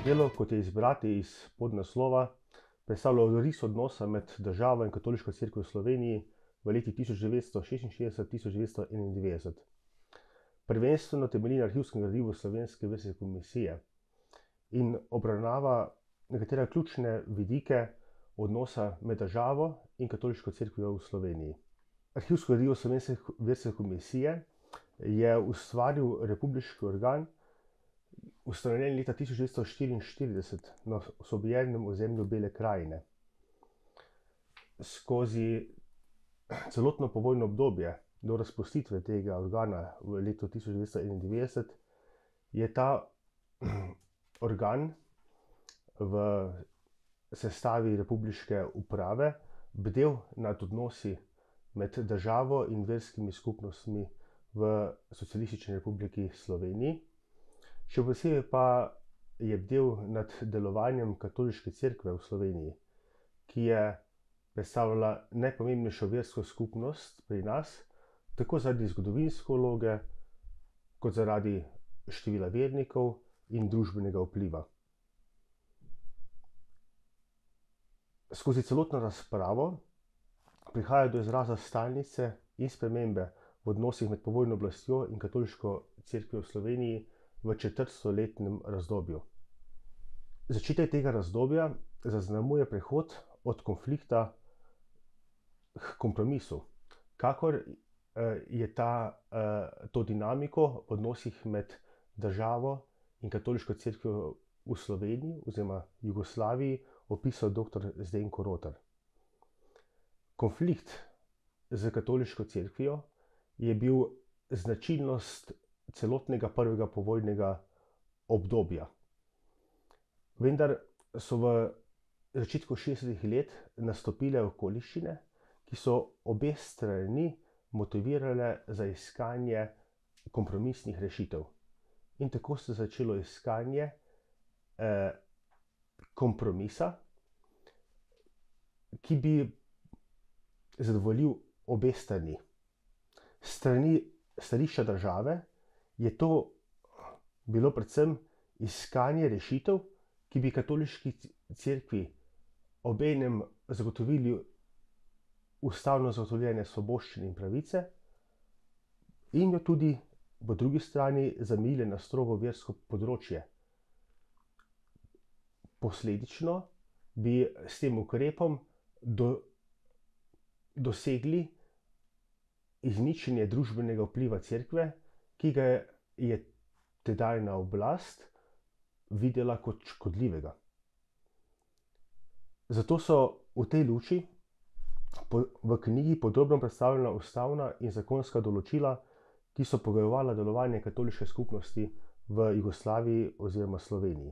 delo, kot je izbrati iz podnaslova, predstavlja ris odnosa med državo in Katoliško cerkvijo v Sloveniji v letih 1966-1991. Prvenstveno temelji na arhivskem gradivu Slovenske verske komisije in obravnava nekatere ključne vidike odnosa med državo in Katoliško cerkvijo v Sloveniji. Arhivsko gradivo Slovenske verske komisije je ustvaril republiški organ, ustanovljen leta 1944 na osvobojenem ozemlju Bele krajine. Skozi celotno povojno obdobje do razpustitve tega organa v letu 1991 je ta organ v sestavi republiške uprave bdel nad odnosi med državo in verskimi skupnostmi v Socialistični republiki Sloveniji. Še posebej pa je bdel nad delovanjem Katoliške cerkve v Sloveniji, ki je predstavljala najpomembnejšo versko skupnost pri nas, tako zaradi zgodovinske vloge, kot zaradi števila vernikov in družbenega vpliva. Skozi celotno razpravo prihaja do izraza stalnice in spremembe v odnosih med povojno oblastjo in Katoliško cerkvijo v Sloveniji v četrtstoletnem razdobju. Začetek tega razdobja zaznamuje prehod od konflikta k kompromisu, kakor je to dinamiko v odnosih med državo in Katoliško cerkvijo v Sloveniji oziroma Jugoslaviji opisal dr. Zdenko Rotar. Konflikt s Katoliško cerkvijo je bil značilnost celotnega prvega povojnega obdobja. Vendar so v začetku 60. let nastopile okoliščine, ki so obe strani motivirale za iskanje kompromisnih rešitev. In tako se je začelo iskanje kompromisa, ki bi zadovoljil obe strani. S strani stališča države je to bilo predvsem iskanje rešitev, ki bi Katoliški cerkvi obenem zagotovili ustavno zagotovljene svoboščine in pravice in jo tudi po drugi strani zamejile na strogo versko področje. Posledično bi s tem ukrepom dosegli izničenje družbenega vpliva cerkve, ki ga je tedajna oblast videla kot škodljivega. Zato so v tej luči v knjigi podrobno predstavljena ustavna in zakonska določila, ki so pogojevala delovanje katoliške skupnosti v Jugoslaviji oziroma Sloveniji.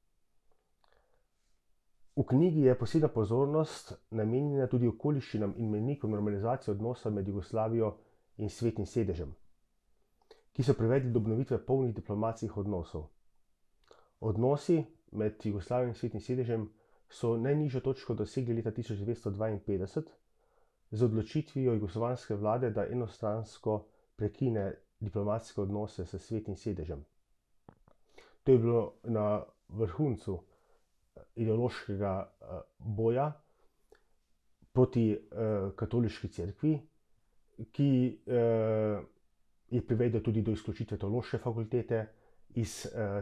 V knjigi je posebna pozornost namenjena tudi okoliščinam in mejnikom normalizacije odnosa med Jugoslavijo in Svetim sedežem, ki so privedli do obnovitve polnih diplomatskih odnosov. Odnosi med Jugoslavijo in Svetim sedežem so najnižjo točko dosegli leta 1952 z odločitvijo jugoslovanske vlade, da enostransko prekine diplomatske odnose s Svetim sedežem. To je bilo na vrhuncu ideološkega boja proti Katoliški cerkvi, ki je privedel tudi do izključitve Teološke fakultete iz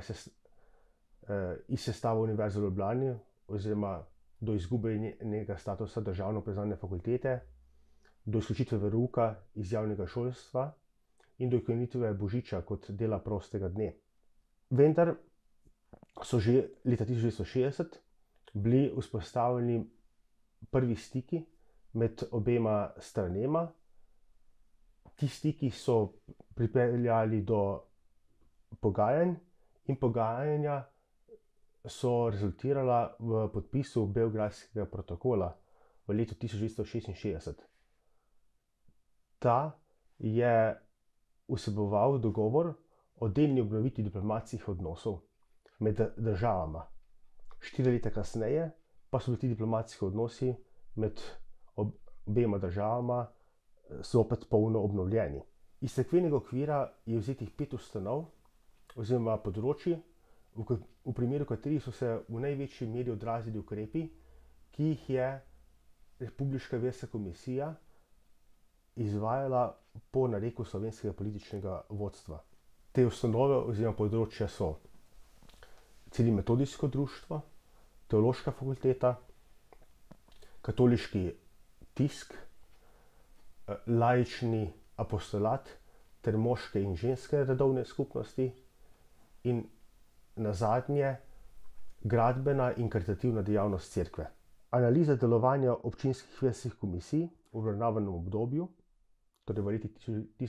sestave Univerze v Ljubljani oziroma do izgube njenega statusa državno priznane fakultete, do izključitve verouka iz javnega šolstva in do ukinitve božiča kot dela prostega dne. Vendar so že leta 1960 bili vzpostavljeni prvi stiki med obema stranema. Ti stiki so pripeljali do pogajanj in pogajanja so rezultirala v podpisu Beogradskega protokola v letu 1966. Ta je vseboval dogovor o delni obnovitvi diplomatskih odnosov med državama. 4 leta kasneje pa so bili ti diplomatski odnosi med obema državama zopet polno obnovljeni. Iz cerkvenega okvira je vzetih 5 ustanov oziroma področij, v primeru katerih so se v največji meri odrazili ukrepi, ki jih je Republiška verska komisija izvajala po nareku slovenskega političnega vodstva. Te ustanove oziroma področja so Civilmetodijsko društvo, Teološka fakulteta, Katoliški tisk, Laični apostolat ter moške in ženske redovne skupnosti in nazadnje gradbena in karitativna dejavnost cerkve. Analiza delovanja občinskih verskih komisij v obravnavanem obdobju, torej v letih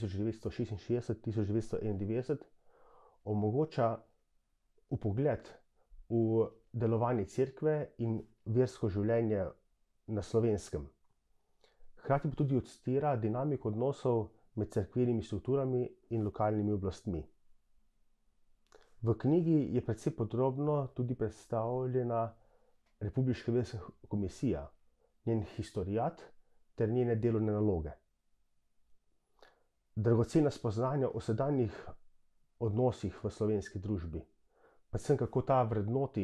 1966-1991, omogoča vpogled v delovanje cerkve in versko življenje na Slovenskem. Hkrati pa tudi odstira dinamiko odnosov med cerkvenimi strukturami in lokalnimi oblastmi. V knjigi je precej podrobno tudi predstavljena Republiška verska komisija, njen historiat ter njene delovne naloge. Dragocena spoznanja o sedanjih odnosih v slovenski družbi, predvsem kako ta vrednoti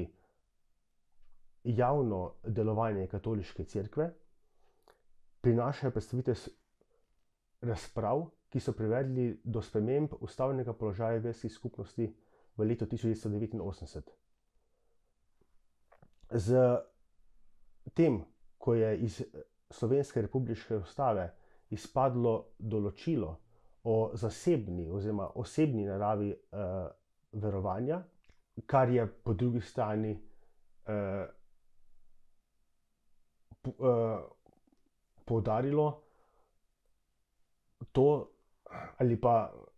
javno delovanje katoliške cerkve, prinašajo predstavitev razprav, ki so privedli do sprememb ustavnega položaja verskih skupnosti v letu 1989. Z tem, ko je iz Slovenske republiške ustave izpadlo določilo o zasebni oziroma osebni naravi verovanja, kar je po drugi strani poudarilo to ali pa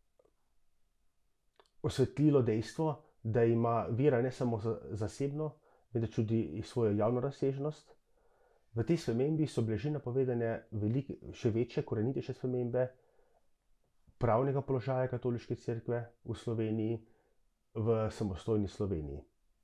osvetlilo dejstvo, da ima vera ne samo zasebno, temveč tudi svojo javno razsežnost. V tej spremembi so bile že napovedane še večje, korenitejše spremembe pravnega položaja katoliške cerkve v Sloveniji, v samostojni Sloveniji.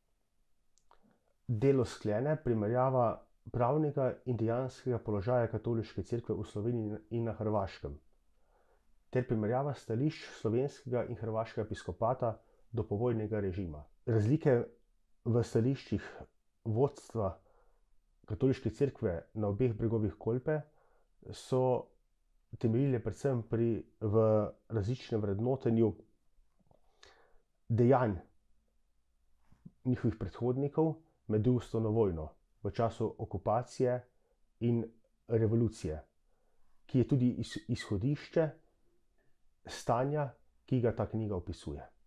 Delo sklene primerjava pravnega in dejanskega položaja katoliške cerkve v Sloveniji in na Hrvaškem ter primerjava stališč slovenskega in hrvaškega episkopata do povojnega režima. Razlike v stališčih vodstva katoliške cerkve na obeh bregovih Kolpe so temeljile predvsem v različnem vrednotenju dejanj njihovih predhodnikov med drugo svetovno vojno, v času okupacije in revolucije, ki je tudi izhodišče stanja, ki ga ta knjiga opisuje.